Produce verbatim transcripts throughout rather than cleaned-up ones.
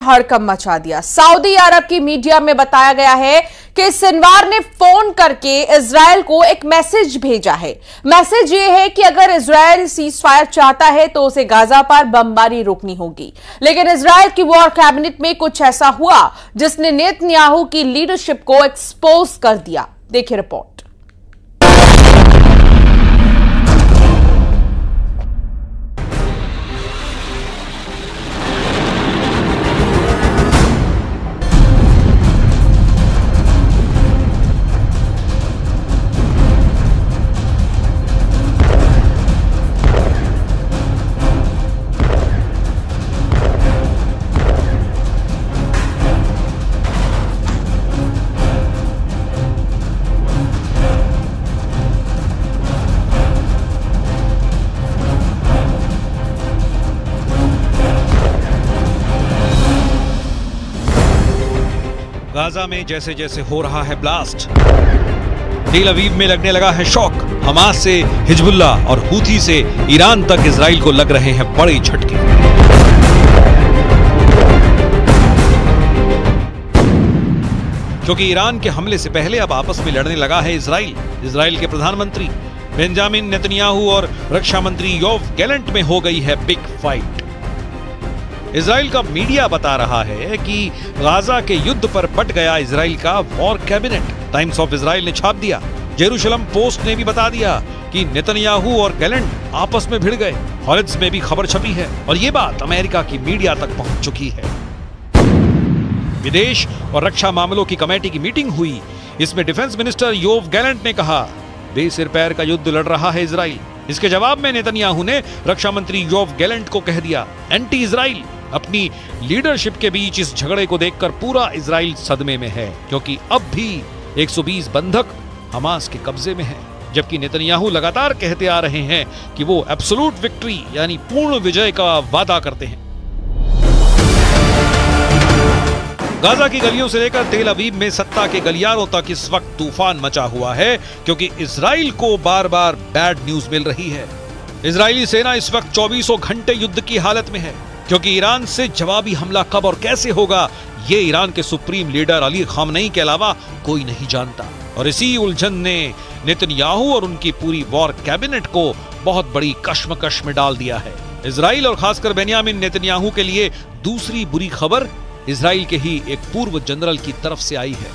हड़कंप मचा दिया। सऊदी अरब की मीडिया में बताया गया है कि सिनवार ने फोन करके इजरायल को एक मैसेज भेजा है। मैसेज ये है कि अगर इजरायल सीज फायर चाहता है तो उसे गाजा पर बमबारी रोकनी होगी। लेकिन इजरायल की वॉर कैबिनेट में कुछ ऐसा हुआ जिसने नेतन्याहू की लीडरशिप को एक्सपोज कर दिया। देखिए रिपोर्ट। गाजा में जैसे जैसे हो रहा है ब्लास्ट, तेल अवीव में लगने लगा है शॉक। हमास से हिजबुल्ला और हूथी से ईरान तक इजराइल को लग रहे हैं बड़े झटके। क्योंकि ईरान के हमले से पहले अब आपस में लड़ने लगा है इजराइल। इजराइल के प्रधानमंत्री बेंजामिन नेतन्याहू और रक्षा मंत्री योव गैलेंट में हो गई है बिग फाइट। इजराइल का मीडिया बता रहा है कि गाजा के युद्ध पर बट गया इजराइल का war cabinet. Times of Israel ने छाप दिया। जेरूशलम पोस्ट ने भी बता दिया कि नेतन्याहू और गैलेंट आपस में भिड़ गए। हॉलिड्स में भी खबर छपी है और ये बात अमेरिका की मीडिया तक पहुंच चुकी है। विदेश और रक्षा मामलों की कमेटी की मीटिंग हुई। इसमें डिफेंस मिनिस्टर योव गैलेंट ने कहा, बेसिर पैर का युद्ध लड़ रहा है इजराइल। इसके जवाब में नेतन्याहू ने रक्षा मंत्री योव गैलेंट को कह दिया, एंटी इजराइल। अपनी लीडरशिप के बीच इस झगड़े को देखकर पूरा इजराइल सदमे में है, क्योंकि अब भी एक सौ बीस बंधक हमास के कब्जे में हैं। जबकि नेतन्याहू लगातार कहते आ रहे हैं कि वो एब्सोल्यूट विक्ट्री यानी पूर्ण विजय का वादा करते हैं। गाजा की गलियों से लेकर तेल अवीव में सत्ता के गलियारों तक इस वक्त तूफान मचा हुआ है, क्योंकि इजराइल को बार बार बैड न्यूज मिल रही है। इजरायली सेना इस वक्त चौबीसों घंटे युद्ध की हालत में है, क्योंकि ईरान से जवाबी हमला कब और कैसे होगा ये ईरान के सुप्रीम लीडर अली खामनेई के अलावा कोई नहीं जानता। और इसी उलझन ने नेतन्याहू और उनकी पूरी वॉर कैबिनेट को बहुत बड़ी कश्मकश में डाल दिया है। इजराइल और खासकर बेंयामिन नेतन्याहू के लिए दूसरी बुरी खबर इजराइल के ही एक पूर्व जनरल की तरफ से आई है।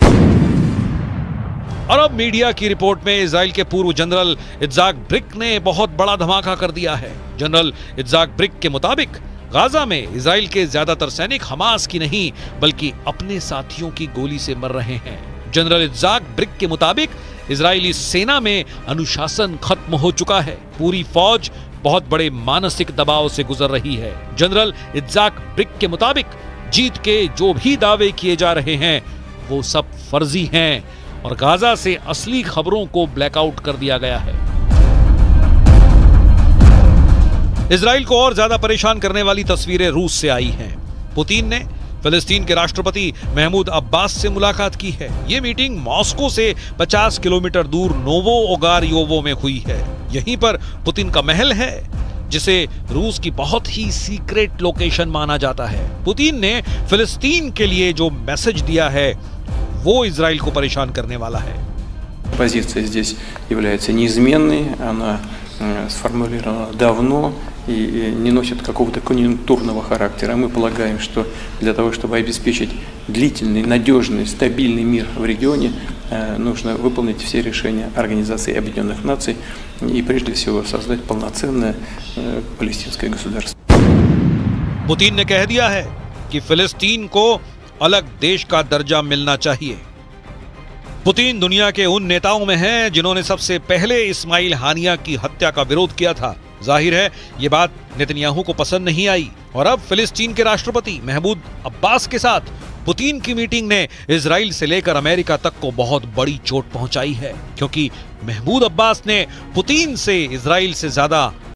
अरब मीडिया की रिपोर्ट में इजराइल के पूर्व जनरल इत्जाक ब्रिक ने बहुत बड़ा धमाका कर दिया है। जनरल इत्जाक ब्रिक के मुताबिक गाजा में इजराइल के ज्यादातर सैनिक हमास की नहीं बल्कि अपने साथियों की गोली से मर रहे हैं। जनरल इत्जाक ब्रिक के मुताबिक इजरायली सेना में अनुशासन खत्म हो चुका है। पूरी फौज बहुत बड़े मानसिक दबाव से गुजर रही है। जनरल इत्जाक ब्रिक के मुताबिक जीत के जो भी दावे किए जा रहे हैं वो सब फर्जी हैं और गाजा से असली खबरों को ब्लैकआउट कर दिया गया है। इजराइल को और ज्यादा परेशान करने वाली तस्वीरें रूस से आई हैं। पुतिन ने फिलिस्तीन के राष्ट्रपति महमूद अब्बास से मुलाकात की है। ये मीटिंग मॉस्को से पचास किलोमीटर दूर नोवो ओगारियोवो में हुई है। यहीं पर पुतिन का महल है, जिसे रूस की बहुत ही सीक्रेट लोकेशन माना जाता है। पुतिन ने फिलिस्तीन के लिए जो मैसेज दिया है वो इजराइल को परेशान करने वाला है। Позиция здесь является неизменной, она сформулирована давно и не носит какого-то конъюнктурного характера. Мы полагаем, что для того, чтобы обеспечить длительный, надежный, стабильный мир в регионе, нужно выполнить все решения Организации Объединенных Наций и прежде всего создать полноценное палестинское государство. पुतिन ने कह दिया है कि फिलिस्तीन को अलग देश का दर्जा मिलना चाहिए। पुतिन दुनिया के उन नेताओं में हैं जिन्होंने सबसे पहले इस्माइल हानिया की हत्या का विरोध किया था। जाहिर है ये बात नेतन्याहू को पसंद नहीं आई और अब फिलिस्तीन के राष्ट्रपति महमूद अब्बास के साथ पुतिन की मीटिंग ने इजराइल से लेकर अमेरिका तक को बहुत बड़ी चोट पहुंचाई है, क्योंकि महमूद अब्बास ने पुतिन से इजराइल से ज्यादा